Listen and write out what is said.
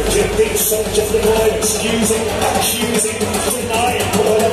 soldier, big soldier for the boy, excusing, accusing, denying,